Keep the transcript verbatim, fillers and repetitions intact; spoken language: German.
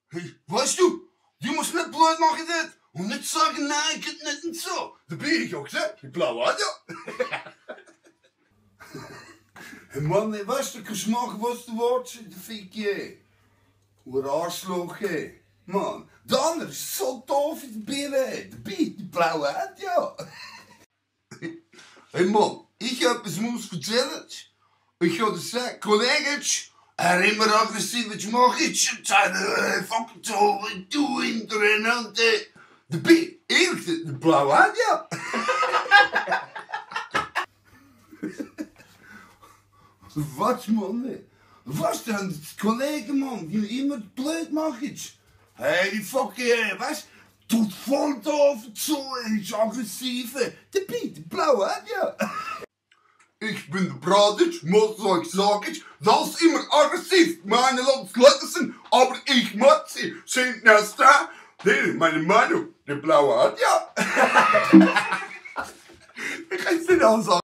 Hey, weißt du, du musst nicht blöd machen dort und nicht sagen, nein, geht nicht und so. Da bin ich auch gesagt, die blaue hat ja. Hey Mann, weißt du, du kannst machen, was du willst, der Ficky. Oder Arschloch, ey. Mann, der andere ist so doof in der Birne. Der Bi, die blaue hat ja. Hey Mann, ich hab etwas muss erzählen. Ich habe gesagt, Kollege, er immer aggressiv, was mache ich? Und sagt, fuck it all, du hintereinander. Der Bi, ehrlich, der blaue hat ja. Was, Mann? Was denn? Die Kollegen, Mann, die immer blöd machen. Hey, die fucking, was? Tut voll doof zu, ist aggressiv. Der Bi, der blaue hat ja. Ich bin der Bradic, muss euch sagen, dass immer aggressiv meine Leute sind, aber ich mag sie, sind erst da. Meine Meinung, der blaue hat ja. Ich kann es nicht auch sagen.